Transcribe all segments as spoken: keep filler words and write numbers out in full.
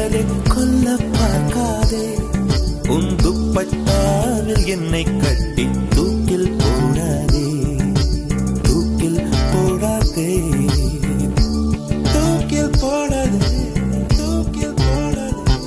மலரே கொல்ல பார்க்காதே. உன் துப்பட்டாவில் என்னை கட்டி தூக்கில் போடாதே, தூக்கில் போடாதே, தூக்கில் போடாதே, தூக்கில் போடாதே.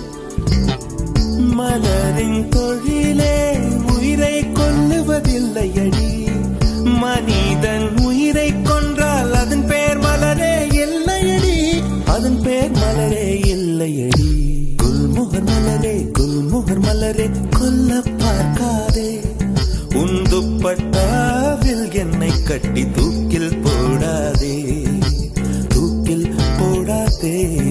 மலரின் தொழிலே உயிரை கொல்லுவதில்லையடி. மனிதன் உயிரை கொன்றால் அதன் பேர் மலரே இல்லையடி, அதன் பேர் மலரே இல்லையடி. குல்முகர் மலரே குல்முகர் மலரே கொல்ல பார்க்காதே. உன் துப்பட்டாவில் என்னை கட்டி தூக்கில் போடாதே, தூக்கில் போடாதே.